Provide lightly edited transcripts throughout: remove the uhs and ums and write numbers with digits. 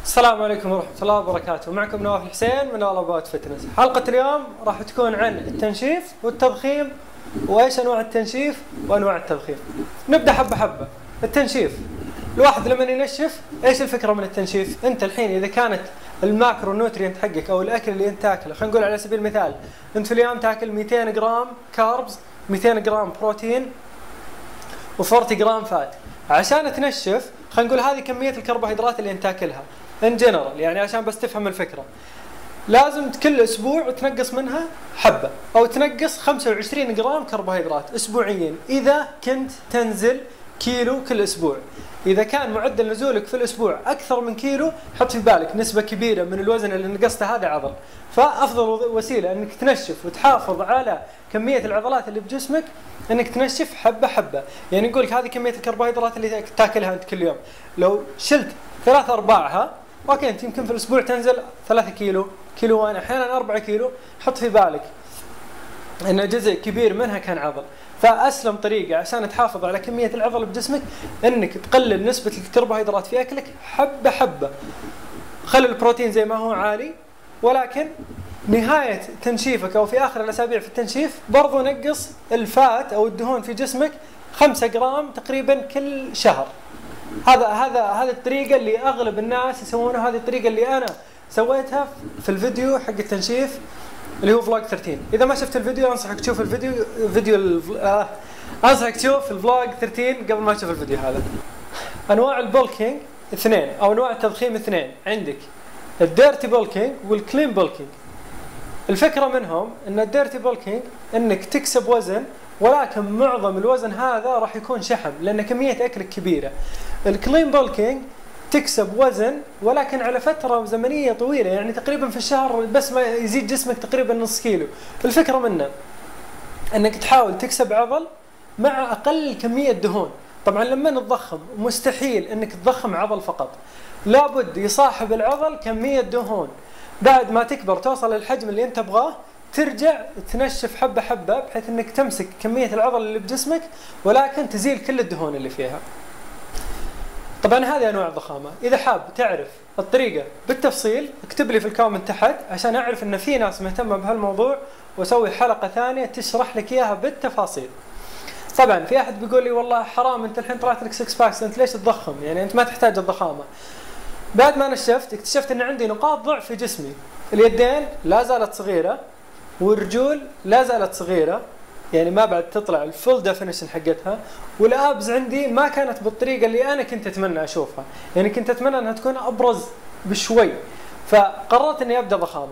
السلام عليكم ورحمة الله وبركاته، معكم نواف الحسين من All About Fitness. حلقة اليوم راح تكون عن التنشيف والتضخيم وايش انواع التنشيف وانواع التضخيم. نبدأ حبة حبة. التنشيف، الواحد لما ينشف ايش الفكرة من التنشيف؟ انت الحين اذا كانت الماكرو نوترينت حقك او الاكل اللي انت تاكله، خلينا نقول على سبيل المثال انت في اليوم تاكل 200 جرام كاربز، 200 جرام بروتين و40 جرام فات. عشان تنشف خلينا نقول هذه كمية الكربوهيدرات اللي انت تاكلها ان جنرال، يعني عشان بس تفهم الفكرة. لازم كل اسبوع تنقص منها حبة او تنقص 25 جرام كربوهيدرات اسبوعيا اذا كنت تنزل كيلو كل اسبوع. اذا كان معدل نزولك في الاسبوع اكثر من كيلو، حط في بالك نسبة كبيرة من الوزن اللي نقصته هذا عضل. فافضل وسيلة انك تنشف وتحافظ على كمية العضلات اللي بجسمك انك تنشف حبة حبة. يعني نقول لك هذه كمية الكربوهيدرات اللي تاكلها انت كل يوم، لو شلت 3/4 اوكي انت يمكن في الاسبوع تنزل 3 كيلو، كيلوين، احيانا 4 كيلو. حط في بالك ان جزء كبير منها كان عضل. فاسلم طريقه عشان تحافظ على كميه العضل بجسمك انك تقلل نسبه الكربوهيدرات في اكلك حبه حبه. خلي البروتين زي ما هو عالي، ولكن نهايه تنشيفك او في اخر الاسابيع في التنشيف برضو نقص الفات او الدهون في جسمك 5 جرام تقريبا كل شهر. هذا الطريقه اللي اغلب الناس يسوونها، هذه الطريقه اللي انا سويتها في الفيديو حق التنشيف اللي هو فلوج 13. اذا ما شفت الفيديو انصحك تشوف انصحك تشوف الفلوج 13 قبل ما تشوف الفيديو هذا. انواع البولكينج اثنين او انواع التضخيم اثنين، عندك الديرتي بولكينج والكلين بولكينج. الفكره منهم ان الديرتي بولكينج انك تكسب وزن، ولكن معظم الوزن هذا راح يكون شحم لان كميه اكلك كبيره. الكلين بولكينج تكسب وزن ولكن على فتره زمنيه طويله، يعني تقريبا في الشهر بس ما يزيد جسمك تقريبا نص كيلو. الفكره منه انك تحاول تكسب عضل مع اقل كميه دهون. طبعا لما نتضخم مستحيل انك تضخم عضل فقط، لابد يصاحب العضل كميه دهون. بعد ما تكبر توصل للحجم اللي انت تبغاه، ترجع تنشف حبه حبه بحيث انك تمسك كميه العضل اللي بجسمك ولكن تزيل كل الدهون اللي فيها. طبعا هذه انواع الضخامه. اذا حاب تعرف الطريقه بالتفصيل اكتب لي في الكومنت تحت عشان اعرف ان في ناس مهتمه بهالموضوع واسوي حلقه ثانيه تشرح لك اياها بالتفاصيل. طبعا في احد بيقول لي والله حرام انت الحين طلعت لك 6 باكس، انت ليش تضخم؟ يعني انت ما تحتاج الضخامه. بعد ما نشفت اكتشفت ان عندي نقاط ضعف في جسمي. اليدين لا زالت صغيره والرجول لا زالت صغيره، يعني ما بعد تطلع الفول ديفينيشن حقتها، والابز عندي ما كانت بالطريقه اللي انا كنت اتمنى اشوفها، يعني كنت اتمنى انها تكون ابرز بشوي. فقررت اني ابدا ضخامه.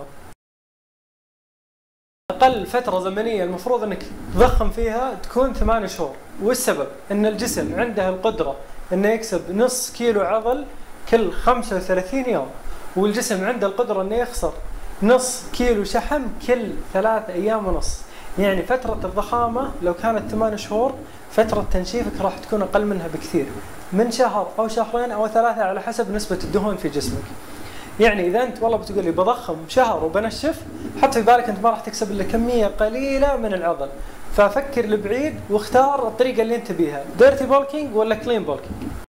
اقل فتره زمنيه المفروض انك تضخم فيها تكون 8 شهور، والسبب ان الجسم عنده القدره انه يكسب نص كيلو عضل كل 35 يوم، والجسم عنده القدره انه يخسر نص كيلو شحم كل 3 أيام ونص. يعني فترة الضخامة لو كانت 8 شهور، فترة تنشيفك راح تكون أقل منها بكثير، من شهر أو شهرين أو 3 على حسب نسبة الدهون في جسمك. يعني إذا أنت والله بتقول لي بضخم شهر وبنشف، حط في بالك أنت ما راح تكسب إلا كمية قليلة من العضل. ففكر لبعيد واختار الطريقة اللي أنت بيها، ديرتي بولكينج ولا كلين بولكينج.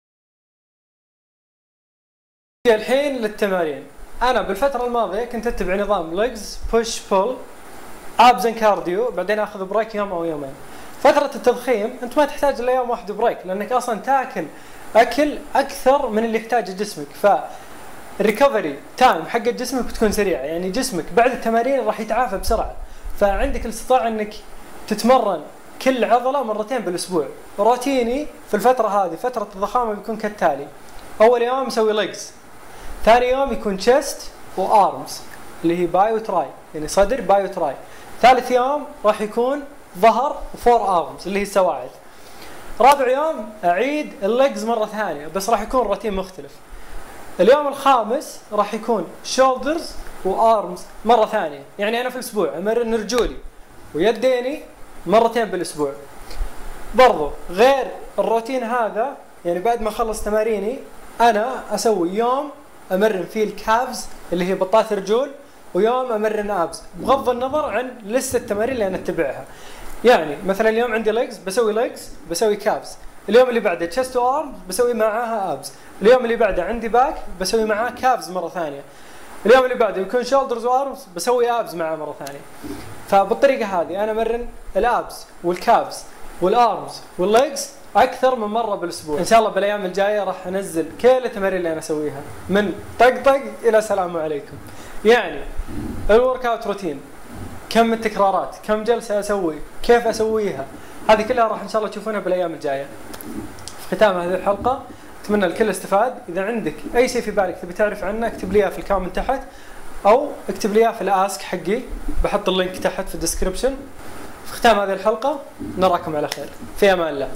الحين للتمارين. أنا بالفترة الماضية كنت أتبع نظام ليجز بوش بول ابز اند كارديو، بعدين اخذ بريك يوم او يومين. فتره التضخيم انت ما تحتاج الا يوم واحد بريك لانك اصلا تاكل اكل اكثر من اللي يحتاجه جسمك. فالريكفري تايم حق جسمك بتكون سريعه، يعني جسمك بعد التمارين راح يتعافى بسرعه. فعندك الاستطاعه انك تتمرن كل عضله مرتين بالاسبوع. روتيني في الفتره هذه فتره الضخامه بيكون كالتالي: اول يوم اسوي ليجز، ثاني يوم يكون تشيست وارمز اللي هي باي وتراي، يعني صدر باي وتراي. ثالث يوم راح يكون ظهر وفور ارمز اللي هي السواعد. رابع يوم اعيد الليجز مره ثانيه بس راح يكون روتين مختلف. اليوم الخامس راح يكون شولدرز وارمز مره ثانيه، يعني انا في الاسبوع امرن رجولي ويديني مرتين بالاسبوع. برضو غير الروتين هذا، يعني بعد ما اخلص تماريني انا اسوي يوم امرن فيه الكافز اللي هي بطات الرجول، ويوم امرن ابز، بغض النظر عن لسه التمارين اللي انا اتبعها. يعني مثلا اليوم عندي ليجز بسوي ليجز بسوي كابز، اليوم اللي بعده تشست وارم بسوي معاها ابز، اليوم اللي بعده عندي باك بسوي معاه كابز مره ثانيه. اليوم اللي بعده يكون شولدرز وارمز بسوي ابز معاه مره ثانيه. فبالطريقه هذه انا امرن الابز والكابز والارمز والليجز اكثر من مره بالاسبوع. ان شاء الله بالايام الجايه راح انزل كل التمارين اللي انا اسويها من طق الى سلام عليكم. يعني الورك اوت روتين، كم التكرارات، كم جلسه اسوي، كيف اسويها، هذه كلها راح ان شاء الله تشوفونها بالايام الجايه. في ختام هذه الحلقه اتمنى الكل استفاد. اذا عندك اي شيء في بالك تبي تعرف عنه اكتب لي اياه في الكومنت تحت، او اكتب لي اياه في الاسك حقي، بحط اللينك تحت في الديسكربشن. في ختام هذه الحلقه نراكم على خير، في امان الله.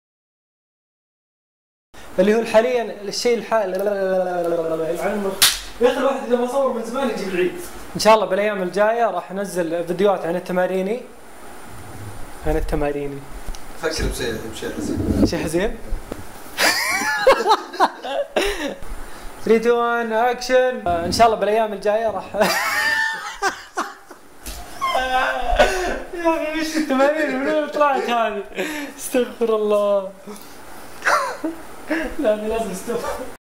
اللي هو حاليا الشيء الحالي يا اخي الواحد اذا ما صور من زمان يجيب العيد. ان شاء الله بالايام الجايه راح انزل فيديوهات عن التماريني. فكر بشيء حزين. شيء حزين. 3 2 1 اكشن. ان شاء الله بالايام الجايه راح يا اخي ايش التمارين من وين طلعت هذه؟ استغفر الله. لا لازم استغفر.